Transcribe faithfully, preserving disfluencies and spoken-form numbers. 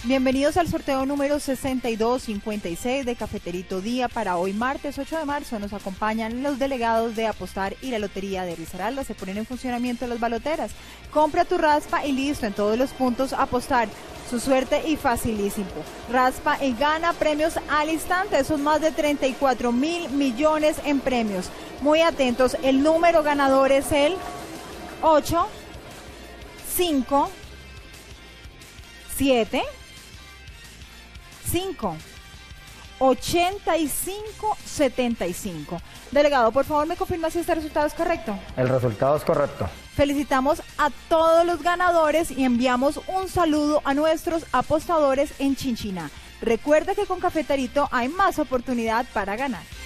Bienvenidos al sorteo número sesenta y dos cincuenta y seis de Cafeterito Día. Para hoy, martes ocho de marzo, nos acompañan los delegados de Apostar y la Lotería de Risaralda. Se ponen en funcionamiento las baloteras. Compra tu raspa y listo, en todos los puntos Apostar. Su suerte y facilísimo. Raspa y gana premios al instante. Son más de treinta y cuatro mil millones en premios. Muy atentos, el número ganador es el ocho, cinco, siete, cinco, ochenta y cinco, setenta y cinco. Delegado, por favor, ¿me confirma si este resultado es correcto? El resultado es correcto. Felicitamos a todos los ganadores y enviamos un saludo a nuestros apostadores en Chinchiná. Recuerda que con Cafeterito hay más oportunidad para ganar.